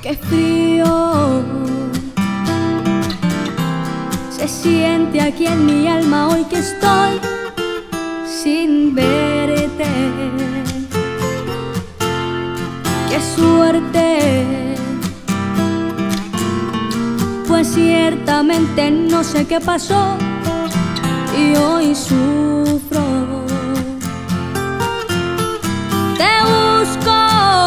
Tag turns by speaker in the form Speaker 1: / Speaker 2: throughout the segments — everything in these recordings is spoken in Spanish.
Speaker 1: qué frío se siente aquí en mi alma hoy que estoy sin verte. Qué suerte, pues ciertamente no sé qué pasó y hoy sufro. Te busco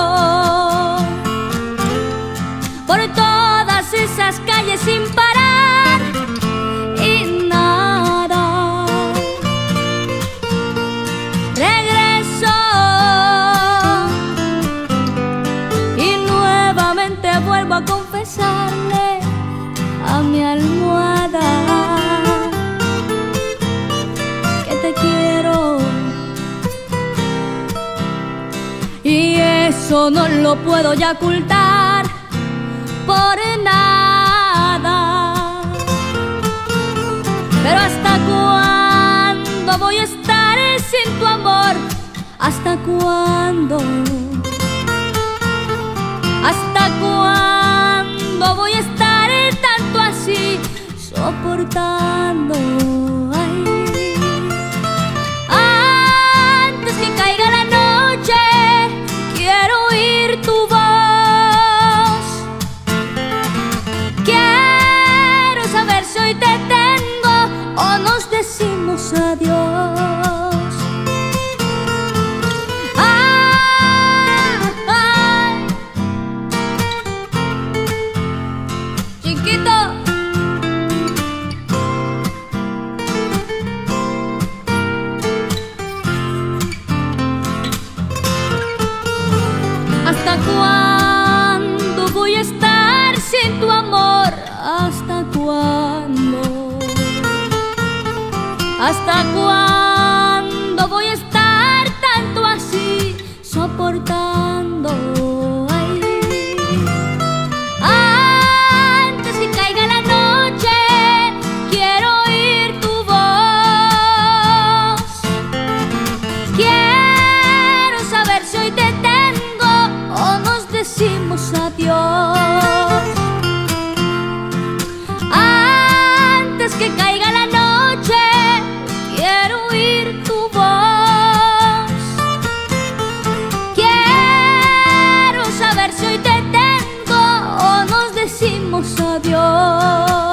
Speaker 1: por todas esas calles sin parar y nada. Regreso y nuevamente vuelvo a confesarle a mi almohada que te quiero, y eso no lo puedo ya ocultar por nada. Pero ¿hasta cuándo voy a estar sin tu amor? ¿Hasta cuándo? ¿Hasta cuándo voy a estar tanto así soportando? Ay. Antes que caiga la noche quiero oír tu voz. Quiero saber si hoy te tengo o nos decimos adiós. ¿Hasta cuándo voy a estar sin tu amor? ¿Hasta cuándo? ¿Hasta cuándo voy a estar tanto así soportando? Ay. Antes que caiga la noche quiero oír tu voz. Quiero saber si hoy te tengo o nos decimos adiós. Antes que caiga la noche quiero oír tu voz. Quiero saber si hoy te tengo o nos decimos adiós.